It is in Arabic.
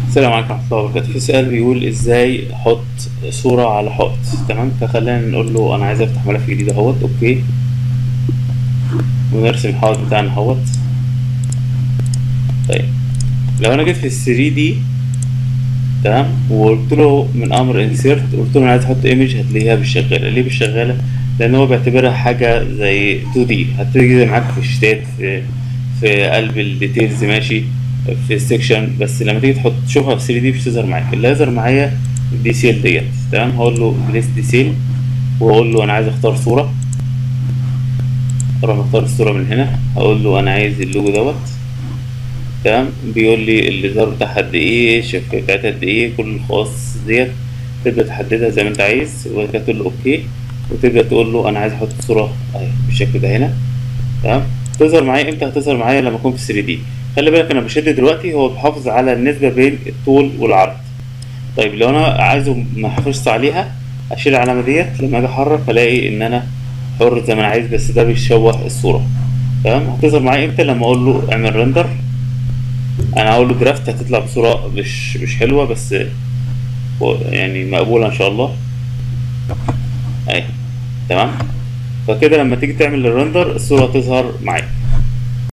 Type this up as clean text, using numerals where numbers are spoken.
السلام عليكم ورحمة الله وبركاته. في سؤال بيقول ازاي احط صورة على حائط. تمام، فخلينا نقول له انا عايز افتح ملف جديد اهوت. اوكي، ونرسم الحائط بتاعنا اهوت. طيب، لو انا جيت في ال 3 دي تمام وقلت له من امر انسيرت، قلت له انا عايز احط ايمج، هتلاقيها مش شغالة. ليه مش شغالة؟ لان هو بيعتبرها حاجة زي 2 دي، هتيجي معاك في الشتات، في قلب الديتيلز ماشي، في السكشن. بس لما تيجي تشوفها في 3 دي مش تظهر معاك. اللي هيظهر معايا الدي سيل ديت. تمام، هقول له بليس دي سيل، واقول له انا عايز اختار صورة. اروح اختار الصورة من هنا، هقول له انا عايز اللوجو دوت. تمام، بيقول لي الاظهار بتاعها قد ايه، الشفافية بتاعتها قد ايه، كل الخواص ديت تبدأ تحددها زي ما انت عايز، وبعد كده تقول له اوكي، وتبدأ تقول له انا عايز احط صورة اهي بالشكل ده هنا. تمام، تظهر معايا امتى؟ هتظهر معايا لما اكون في 3 دي. خلي بالك انا بشد دلوقتي، هو بيحافظ على النسبة بين الطول والعرض. طيب لو انا عايزه ما احافظش عليها، اشيل العلامة ديت، لما اجي احرك الاقي ان انا حر زي ما انا عايز، بس ده بيشوه الصورة. تمام، هتظهر معايا امتى؟ لما اقول له اعمل ريندر. انا هقول له درافت، هتطلع بصورة مش حلوة، بس يعني مقبولة ان شاء الله اهي. تمام، فكده لما تيجي تعمل الريندر الصورة تظهر معاك.